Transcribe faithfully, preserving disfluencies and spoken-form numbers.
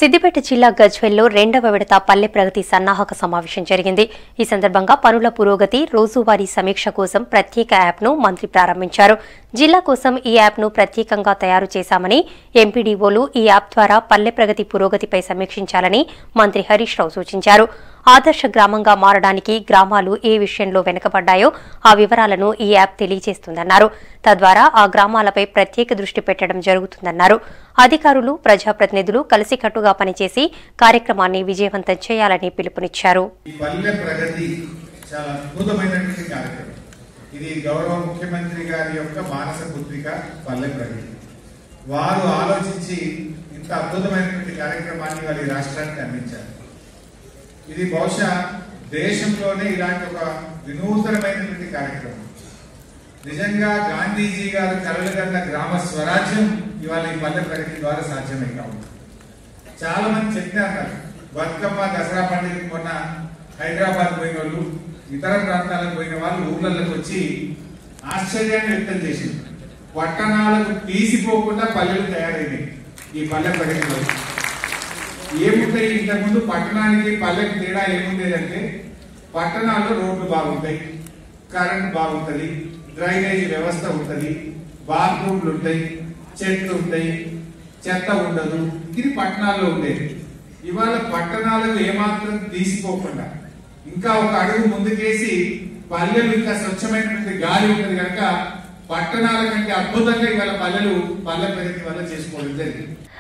సిద్దిపేట జిల్లా గజ్వేల్లో రెండవ విడత పల్లె ప్రగతి సన్నాహక సమావేశం జరిగింది. ఈ సందర్భంగా పనుల పురోగతి, రోజువారీ సమీక్ష కోసం ప్రత్యేక యాప్ను మంత్రి ప్రారంభించారు. జిల్లా కోసం ఈ యాప్ను ప్రత్యేకంగా తయారు చేశామని, ఎంపీడీఓలు ఈ యాప్ ద్వారా పల్లె ప్రగతి పురోగతిపై సమీక్షించాలని మంత్రి హరీష్ రావు సూచించారు. ఆదర్శ గ్రామంగా మారడానికి గ్రామాలు ఏ విషయంలో వెనుకబడ్డాయో ఆ వివరాలను ఈ యాప్ తెలియజేస్తుందన్నారు. తద్వారా ఆ గ్రామాలపై ప్రత్యేక దృష్టి పెట్టడం జరుగుతుందన్నారు. అధికారులు, ప్రజాప్రతినిధులు కలిసికట్టుగా పనిచేసి కార్యక్రమాన్ని విజయవంతం చేయాలని పిలుపునిచ్చారు. ఇది గౌరవ ముఖ్యమంత్రి గారి యొక్క మానస పుత్రిక పల్లె ప్రగతి. వారు ఆలోచించి ఇంత అద్భుతమైనటువంటి కార్యక్రమాన్ని వారి రాష్ట్రానికి అందించారు. ఇది బహుశా దేశంలోనే ఇలాంటి ఒక వినూతనమైనటువంటి కార్యక్రమం. నిజంగా గాంధీజీ గారు కలలుగన్న గ్రామ స్వరాజ్యం ఇవాళ ఈ పల్లె ప్రగతి ద్వారా సాధ్యమే కావు. చాలా మంది చెప్పినారు, బతుకమ్మ దసరా పండుగకి మొన్న హైదరాబాద్ పోయిన వాళ్ళు, ఇతర ప్రాంతాలకు పోయిన వాళ్ళు ఊర్లలోకి వచ్చి ఆశ్చర్యాన్ని వ్యక్తం చేసింది. పట్టణాలకు తీసిపోకుండా పల్లెలు తయారైనాయి ఈ పల్లె ప్రగతిలో. ఏముంటాయి, ఇంతకుముందు పట్టణానికి పల్లెకి తేడా ఏముండేదంటే, పట్టణాల్లో రోడ్లు బాగుంటాయి, కరెంట్ బాగుంటది, డ్రైనేజీ వ్యవస్థ ఉంటది, బాత్రూమ్లు ఉంటాయి, చెట్లు ఉంటాయి, చెత్త ఉండదు. ఇది పట్టణాల్లో ఉండేది. ఇవాళ పట్టణాలకు ఏమాత్రం తీసిపోకుండా ఇంకా ఒక అడుగు ముందుకేసి పల్లెలు ఇంకా స్వచ్ఛమైనటువంటి గాలి ఉంటుంది కనుక పట్టణాల కంటే అద్భుతంగా ఇవాళ పల్లెలు పల్లె ప్రగతి వల్ల చేసుకోవడం జరిగింది.